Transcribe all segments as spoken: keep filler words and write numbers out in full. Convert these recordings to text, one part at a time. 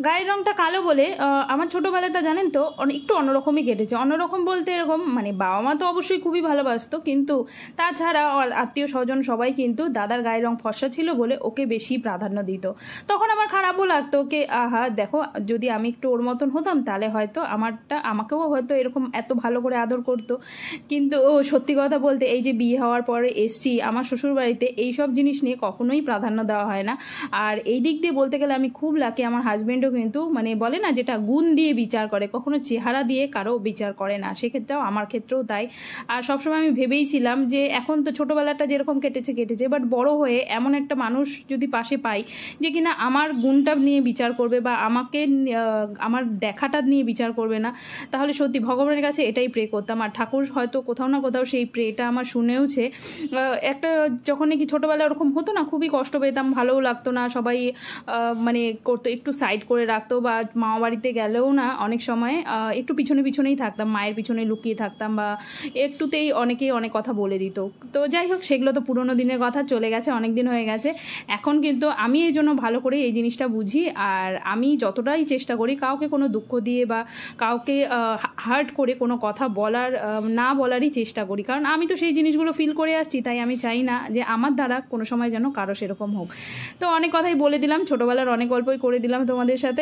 গায়ের রংটা কালো বলে আমার ছোটোবেলাটা জানেন তো একটু অন্যরকমই কেটেছে। অন্যরকম বলতে এরকম, মানে বাবা মা তো অবশ্যই খুবই ভালোবাসতো, কিন্তু তাছাড়া আত্মীয় স্বজন সবাই কিন্তু দাদার গায়ের রং ফর্সা ছিল বলে ওকে বেশি প্রাধান্য দিত। তখন আমার খারাপও লাগতো, ওকে আহা দেখো যদি আমি একটু ওর মতন হতাম তাহলে হয়তো আমারটা আমাকেও হয়তো এরকম এত ভালো করে আদর করতো। কিন্তু ও সত্যি কথা বলতে এই যে বিয়ে হওয়ার পরে এসছি আমার শ্বশুরবাড়িতে, এইসব জিনিস নিয়ে কখনোই প্রাধান্য দেওয়া হয় না। আর এই দিক দিয়ে বলতে গেলে আমি খুব লাকি, আমার হাজব্যান্ডও কিন্তু মানে বলে না যেটা গুণ দিয়ে বিচার করে, কখনো চেহারা দিয়ে কারো বিচার করে না, সেক্ষেত্রেও আমার ক্ষেত্রেও তাই। আর সবসময় আমি ভেবেইছিলাম যে এখন তো ছোটোবেলাটা যেরকম কেটেছে কেটেছে, বাট বড় হয়ে এমন একটা মানুষ যদি পাশে পাই যে কিনা আমার গুণটা নিয়ে বিচার করবে বা আমাকে আমার দেখাটা নিয়ে বিচার করবে না, তাহলে সত্যি ভগবানের কাছে এটাই প্রে করতাম। আর ঠাকুর হয়তো কোথাও না কোথাও সেই প্রেটা আমার শুনেওছে। একটা যখন নাকি ছোটোবেলায় ওরকম হতো না, খুবই কষ্ট পেতাম, ভালোও লাগতো না, সবাই মানে করতো একটু সাইড করে রাখতো, বা মামা বাড়িতে গেলেও না অনেক সময় একটু পিছনে পিছনেই থাকতাম, মায়ের পিছনে লুকিয়ে থাকতাম, বা একটুতেই অনেকেই অনেক কথা বলে দিত। তো যাই হোক, সেগুলো তো পুরোনো দিনের কথা, চলে গেছে, অনেক দিন হয়ে গেছে। এখন কিন্তু আমি এই জন্য ভালো করে এই জিনিসটা বুঝি, আর আমি যতটাই চেষ্টা করি কাউকে কোনো দুঃখ দিয়ে বা কাউকে হার্ট করে কোনো কথা বলার না বলারই চেষ্টা করি, কারণ আমি তো সেই জিনিসগুলো ফিল করে আসছি, তাই আমি চাই না যে আমার দ্বারা কোনো সময় যেন কারো সেরকম হোক। তো অনেক কথাই বলে দিলাম, ছোটোবেলার অনেক গল্পই করে দিলাম তোমাদের সাথে।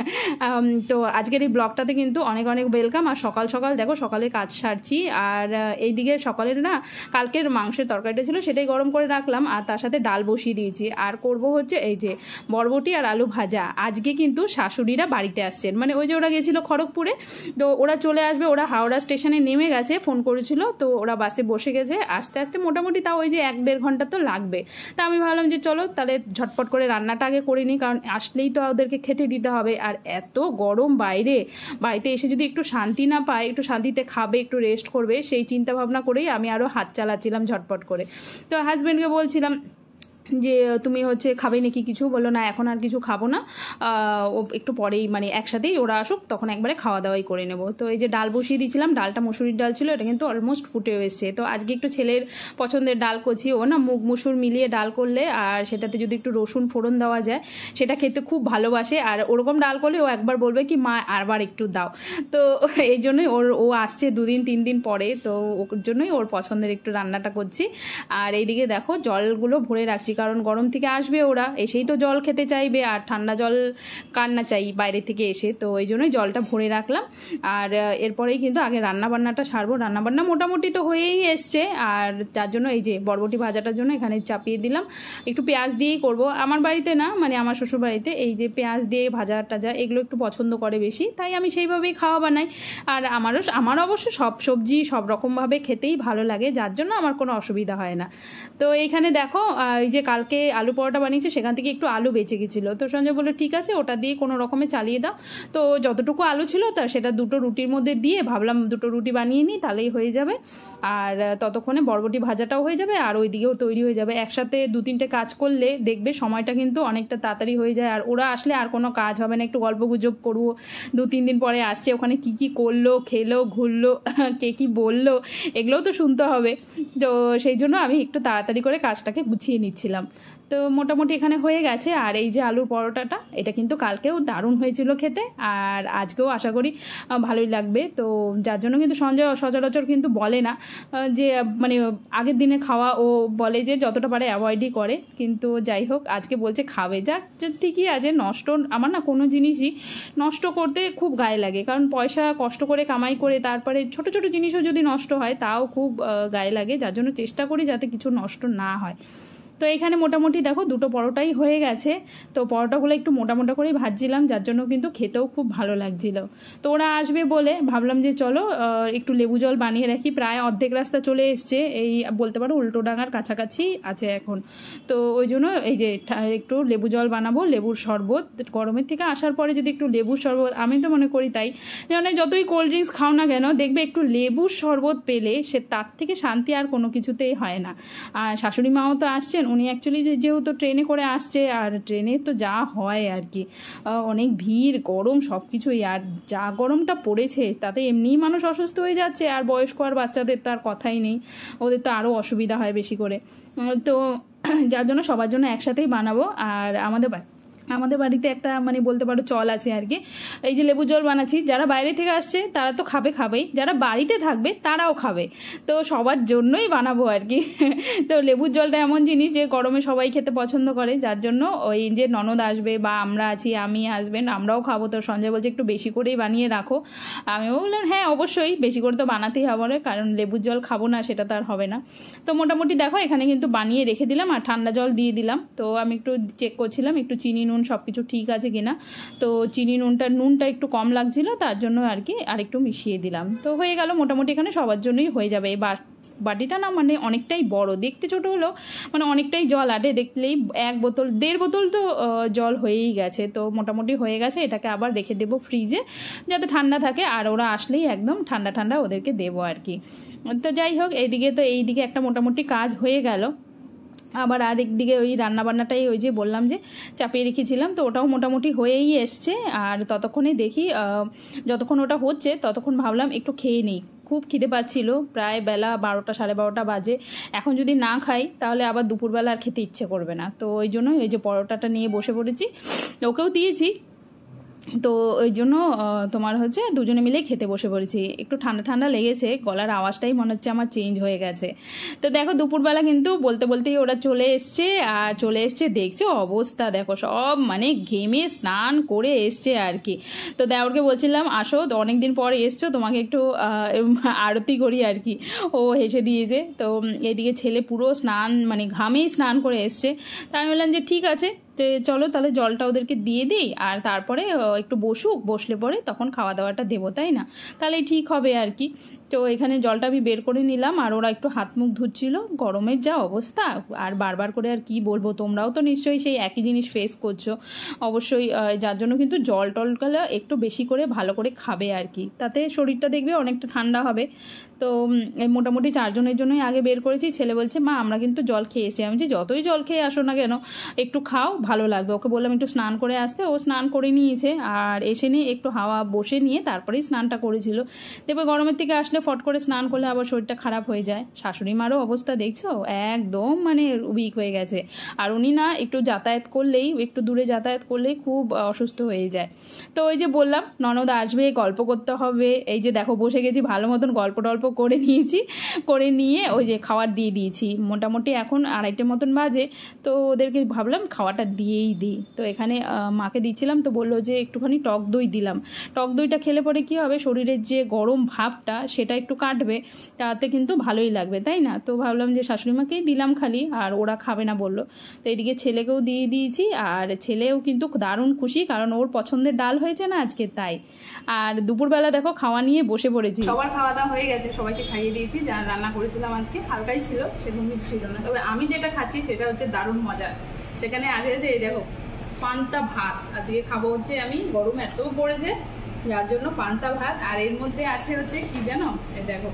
তো আজকের এই ব্লগটাতে কিন্তু অনেক অনেক ওয়েলকাম। আর সকাল সকাল দেখো সকালের কাজ সারছি, আর এইদিকে সকালের না কালকের মাংসের তরকারিটা ছিল সেটাই গরম করে রাখলাম, আর তার সাথে ডাল বসিয়ে দিয়েছি। আর করব হচ্ছে এই যে বরবটি আর আলু ভাজা। আজকে কিন্তু শাশুড়িরা বাড়িতে আসছেন, মানে ওই যে ওরা গেছিলো খড়গপুরে, তো ওরা চলে আসবে, ওরা হাওড়া স্টেশনে নেমে গেছে, ফোন করেছিল, তো ওরা বাসে বসে গেছে, আস্তে আস্তে মোটামুটি তাও ওই যে এক দেড় ঘন্টা তো লাগবে। তা আমি ভাবলাম যে চলো তাহলে ঝটপট করে রান্নাটা আগে করে নিই, কারণ আসলেই তো ওদেরকে খেতে দিতে হবে। আর এত গরম বাইরে, বাড়িতে এসে যদি একটু শান্তি না পায়, একটু শান্তিতে খাবে, একটু রেস্ট করবে, সেই চিন্তা ভাবনা করেই আমি আরও হাত চালাচ্ছিলাম ঝটপট করে। তো হাজব্যান্ডকে বলছিলাম যে তুমি হচ্ছে খাবে নাকি কিছু, বললো না এখন আর কিছু খাবো না, ও একটু পরেই মানে একসাথেই ওরা আসুক তখন একবারে খাওয়া দাওয়াই করে নেব। তো এই যে ডাল বসিয়ে দিয়েছিলাম, ডালটা মুসুরির ডাল ছিল, এটা কিন্তু অলমোস্ট ফুটেও এসছে। তো আজকে একটু ছেলের পছন্দের ডাল করছি, ও না মুগ মুসুর মিলিয়ে ডাল করলে আর সেটাতে যদি একটু রসুন ফোড়ন দেওয়া যায় সেটা খেতে খুব ভালোবাসে, আর ওরকম ডাল করলে ও একবার বলবে কি মা আরবার একটু দাও। তো এই জন্যই ওর ও আসছে দুদিন তিন দিন পরে, তো ওর জন্যই ওর পছন্দের একটু রান্নাটা করছি। আর এইদিকে দেখো জলগুলো ভরে রাখছি, কারণ গরম থেকে আসবে ওরা, এসেই তো জল খেতে চাইবে, আর ঠান্ডা জল কার না চাই বাইরে থেকে এসে, তো ওই জন্যই জলটা ভরে রাখলাম। আর এরপরেই কিন্তু আগে রান্না বান্নাটা সারবো, রান্নাবান্না মোটামুটি তো হয়েই এসছে, আর তার জন্য এই যে বরবটি ভাজাটার জন্য এখানে চাপিয়ে দিলাম, একটু পেঁয়াজ দিয়েই করব। আমার বাড়িতে না, মানে আমার শ্বশুর বাড়িতে এই যে পেঁয়াজ দিয়ে ভাজা টাজা এগুলো একটু পছন্দ করে বেশি, তাই আমি সেইভাবেই খাওয়া বানাই। আর আমারও আমার অবশ্য সব সবজি সব রকমভাবে খেতেই ভালো লাগে, যার জন্য আমার কোনো অসুবিধা হয় না। তো এইখানে দেখো এই যে কালকে আলু পরোটা বানিয়েছে, সেখান থেকে একটু আলু বেঁচে গেছিলো, তো সঞ্জয় বললো ঠিক আছে ওটা দিয়ে কোনো রকমে চালিয়ে দাও। তো যতটুকু আলু ছিল তা সেটা দুটো রুটির মধ্যে দিয়ে ভাবলাম দুটো রুটি বানিয়ে নিই, তাহলেই হয়ে যাবে। আর ততক্ষণে বরবটি ভাজাটাও হয়ে যাবে আর ওই দিকেও তৈরি হয়ে যাবে। একসাথে দু তিনটে কাজ করলে দেখবে সময়টা কিন্তু অনেকটা তাড়াতাড়ি হয়ে যায়, আর ওরা আসলে আর কোনো কাজ হবে না, একটু গল্প গুজব করবো, দু তিন দিন পরে আসছে, ওখানে কি কি করলো, খেলো, ঘুরলো, কে কী বললো, এগুলোও তো শুনতে হবে। তো সেই জন্য আমি একটু তাড়াতাড়ি করে কাজটাকে গুছিয়ে নিচ্ছিলাম। তো মোটামুটি এখানে হয়ে গেছে। আর এই যে আলুর পরোটাটা, এটা কিন্তু কালকেও দারুণ হয়েছিল খেতে, আর আজকেও আশা করি ভালোই লাগবে। তো যার জন্য কিন্তু সঞ্জয় সচরাচর কিন্তু বলে না যে মানে আগের দিনে খাওয়া, ও বলে যে যতটা পারে অ্যাভয়েডই করে, কিন্তু যাই হোক আজকে বলছে খাবে, যাক ঠিকই আছে। নষ্ট আমার না কোনো জিনিসই নষ্ট করতে খুব গায়ে লাগে, কারণ পয়সা কষ্ট করে কামাই করে তারপরে ছোট ছোট জিনিসও যদি নষ্ট হয় তাও খুব গায়ে লাগে, যার জন্য চেষ্টা করি যাতে কিছু নষ্ট না হয়। তো এখানে মোটামুটি দেখো দুটো পরোটাই হয়ে গেছে, তো পরোটাগুলো একটু মোটা মোটা করেই ভাজছিলাম, যার জন্য কিন্তু খেতেও খুব ভালো লাগছিল। তো ওরা আসবে বলে ভাবলাম যে চলো একটু লেবু জল বানিয়ে রাখি, প্রায় অর্ধেক রাস্তা চলে এসছে, এই বলতে পারো উল্টোডাঙার কাছাকাছি আছে এখন। তো ওই জন্য এই যে একটু লেবু জল বানাবো, লেবুর শরবত, গরমের থেকে আসার পরে যদি একটু লেবুর শরবত, আমি তো মনে করি তাই, যেমন যতই কোল্ড ড্রিঙ্কস খাও না কেন দেখবে একটু লেবুর শরবত পেলে সে তার থেকে শান্তি আর কোনো কিছুতেই হয় না। আর শাশুড়ি মাও তো আসছেন, উনি অ্যাকচুয়ালি যেহেতু ট্রেনে করে আসছে, আর ট্রেনে তো যা হয় আর কি, অনেক ভিড়, গরম, সব কিছুই, আর যা গরমটা পড়েছে তাতে এমনিই মানুষ অসুস্থ হয়ে যাচ্ছে, আর বয়স্ক আর বাচ্চাদের তো আর কথাই নেই, ওদের তো আরও অসুবিধা হয় বেশি করে। তো যার জন্য সবার জন্য একসাথেই বানাবো। আর আমাদের আমাদের বাড়িতে একটা মানে বলতে পারো চল আছে আর কি, এই যে লেবু জল বানাচ্ছি, যারা বাইরে থেকে আসছে তারা তো খাবে খাবেই, যারা বাড়িতে থাকবে তারাও খাবে, তো সবার জন্যই বানাবো আর কি। তো লেবুর জলটা এমন জিনিস যে গরমে সবাই খেতে পছন্দ করে, যার জন্য ওই যে ননদ আসবে বা আমরা আছি, আমি হাজবেন্ড আমরাও খাবো। তো সঞ্জয় বলছে একটু বেশি করেই বানিয়ে রাখো, আমিও বললাম হ্যাঁ অবশ্যই বেশি করে তো বানাতেই হবে, কারণ লেবুর জল খাবো না সেটা তো আর হবে না। তো মোটামুটি দেখো এখানে কিন্তু বানিয়ে রেখে দিলাম আর ঠান্ডা জল দিয়ে দিলাম। তো আমি একটু চেক করছিলাম একটু চিনি নুন সব কিছু ঠিক আছে কিনা, তো চিনি নুনটা নুনটা একটু কম লাগছিল, তার জন্য আর কি আর একটু মিশিয়ে দিলাম। তো হয়ে গেল মোটামুটি, এখানে সবার জন্যই হয়ে যাবে। এই বাটিটা না মানে অনেকটাই বড়, দেখতে ছোট হলেও মানে অনেকটাই জল আটে, দেখলেই এক বোতল দেড় বোতল তো জল হয়েই গেছে। তো মোটামুটি হয়ে গেছে, এটাকে আবার রেখে দেবো ফ্রিজে যাতে ঠান্ডা থাকে, আর ওরা আসলেই একদম ঠান্ডা ঠান্ডা ওদেরকে দেবো আর কি। তো যাই হোক, এইদিকে তো এইদিকে একটা মোটামুটি কাজ হয়ে গেল। আবার আরেকদিকে ওই রান্নাবান্নাটাই ওই যে বললাম যে চাপিয়ে রেখেছিলাম, তো ওটাও মোটামুটি হয়েই এসছে। আর ততক্ষণে দেখি যতক্ষণ ওটা হচ্ছে ততক্ষণ ভাবলাম একটু খেয়ে নিই, খুব খিদে পাচ্ছিল, প্রায় বেলা বারোটা সাড়ে বারোটা বাজে, এখন যদি না খাই তাহলে আবার দুপুরবেলা আর খেতে ইচ্ছে করবে না। তো ওই জন্য ওই যে পরোটাটা নিয়ে বসে পড়েছি, ওকেও দিয়েছি। তো ওই জন্য তোমার হচ্ছে দুজনে মিলেই খেতে বসে পড়েছি। একটু ঠান্ডা ঠান্ডা লেগেছে, গলার আওয়াজটাই মনে হচ্ছে আমার চেঞ্জ হয়ে গেছে। তো দেখো দুপুরবেলা কিন্তু বলতে বলতেই ওরা চলে এসছে, আর চলে এসছে দেখছো অবস্থা দেখো, সব মানে ঘেমে স্নান করে এসছে আর কি। তো দেওরকে বলছিলাম আসো, অনেকদিন পর এসছো, তোমাকে একটু আরতি করি আর কি, ও হেসে দিয়েছে। তো এদিকে ছেলে পুরো স্নান মানে ঘামেই স্নান করে এসছে, তাই আমি বললাম যে ঠিক আছে তো চলো তাহলে জলটা ওদেরকে দিয়ে দিই, আর তারপরে একটু বসুক, বসলে পরে তখন খাওয়া দাওয়াটা দেবো, তাই না, তাহলেই ঠিক হবে আর কি। তো এখানে জলটা আমি বের করে নিলাম, আর ওরা একটু হাত মুখ ধুচ্ছিল, গরমের যা অবস্থা, আর বারবার করে আর কি বলবো, তোমরাও তো নিশ্চয়ই সেই একই জিনিস ফেস করছো অবশ্যই, যার জন্য কিন্তু জল টলগুলো একটু বেশি করে ভালো করে খাবে আর কি, তাতে শরীরটা দেখবে অনেকটা ঠান্ডা হবে। তো মোটামুটি চারজনের জন্যই আগে বের করেছি। ছেলে বলছে মা আমরা কিন্তু জল খেয়ে এসেছি, আমি যে যতই জল খেয়ে আসো না কেন একটু খাও ভালো লাগবে। ওকে বললাম একটু স্নান করে আসতে, ও স্নান করে নিয়েছে, আর এসে নিয়ে একটু হাওয়া বসে নিয়ে তারপরেই স্নানটা করেছিল। দেখবে গরমের থেকে আসলে ফট করে স্নান করলে আবার শরীরটা খারাপ হয়ে যায়। শাশুড়ি মারও অবস্থা দেখছো একদম মানে উইক হয়ে গেছে, আর উনি না একটু যাতায়াত করলেই একটু দূরে যাতায়াত করলেই খুব অসুস্থ হয়ে যায়। তো ওই যে বললাম ননদ আসবে, গল্প করতে হবে, এই যে দেখো বসে গেছি ভালো মতন গল্প টল্প করে নিয়েছি, করে নিয়ে ওই যে খাবার দিয়ে দিয়েছি। মোটামুটি এখন আড়াইটের মতন বাজে, তো ওদেরকে ভাবলাম খাওয়াটা দিয়েই দিই। তো এখানে মাকে দিচ্ছিলাম, তো বললো যে একটুখানি টক দই দিলাম, টক দইটা খেলে পরে কি হবে শরীরের যে গরম ভাবটা সেটা একটু কাটবে, তাতে কিন্তু ভালোই লাগবে, তাই না। তো ভাবলাম যে শাশুড়ি মাকেই দিলাম খালি, আর ওরা খাবে না বললো। তো এইদিকে ছেলেকেও দিয়ে দিয়েছি, আর ছেলেও কিন্তু দারুণ খুশি, কারণ ওর পছন্দের ডাল হয়েছে না আজকে, তাই। আর দুপুরবেলা দেখো খাওয়া নিয়ে বসে পড়েছি, সবার খাওয়া দাওয়া হয়ে গেছে, সবাইকে খাইয়ে দিয়েছি। যা রান্না করেছিলাম আজকে হালকাই ছিল, সেরকম কিছু ছিল না, তবে আমি যেটা খাচ্ছি সেটা হচ্ছে দারুণ মজা। সেখানে আগে আছে এই দেখো পান্তা ভাত, আজকে খাবো হচ্ছে আমি, গরম এত পড়েছে যার জন্য পান্তা ভাত, আর এর মধ্যে আছে হচ্ছে কি জানো, এই দেখো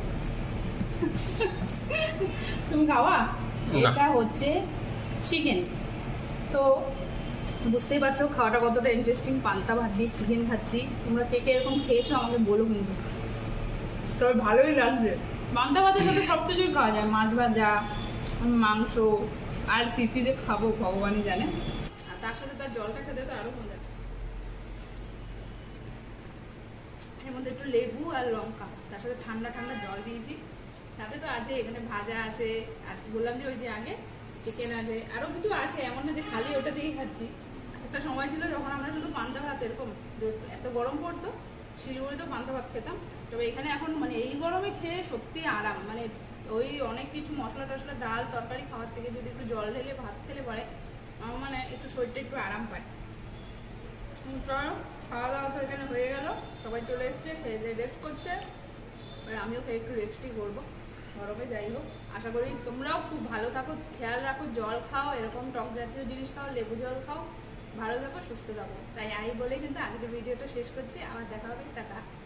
তুমি খাওয়া, এটা হচ্ছে চিকেন। তো বুঝতেই পারছো খাওয়াটা কতটা ইন্টারেস্টিং, পান্তা ভাত দিয়ে চিকেন খাচ্ছি। তোমরা কে কে এরকম খেয়েছো আমাকে বলো কিন্তু, তবে ভালোই লাগবে। পান্তা ভাতের সাথে সব কিছুই খাওয়া যায়, মাছ ভাজা, মাংস, আর কি কি যে খাবো ভগবানই জানে, আর তার সাথে তার জলটা খেতে তো আরো মজা। এর মধ্যে একটু লেবু আর লঙ্কা, তার সাথে ঠান্ডা ঠান্ডা জল দিয়েছি, সাথে তো আছে এখানে ভাজা আছে, আর বললাম যে ওই যে আগে চিকেন আছে, আরো কিছু আছে, এমন না যে খালি ওটা দিয়েই খাচ্ছি। একটা সময় ছিল যখন আমরা শুধু পান্তা ভাত, এরকম এত গরম পড়তো শিলিগুড়িতে পান্তা ভাত খেতাম, তবে এখানে এখন মানে এই গরমে খেয়ে সত্যি আরাম, মানে ওই অনেক কিছু মশলা টশলা ডাল তরকারি খাওয়ার থেকে যদি একটু জল ঢেলে ভাত খেলে পরে আমার মানে একটু শরীরটা একটু আরাম পায়। চলো খাওয়া দাওয়া তো এখানে হয়ে গেল, সবাই চলে এসছে, খেয়ে দিয়ে রেস্ট করছে, আর আমিও খেয়ে একটু রেস্টই করবো গরমে। যাই হোক আশা করি তোমরাও খুব ভালো থাকো, খেয়াল রাখো, জল খাও, এরকম টক জাতীয় জিনিস খাও, লেবু জল খাও, ভালো থাকো সুস্থ থাকো। তাই আই বলে কিন্তু আজকের ভিডিওটা শেষ করছি, আবার দেখা হবে, টাটা।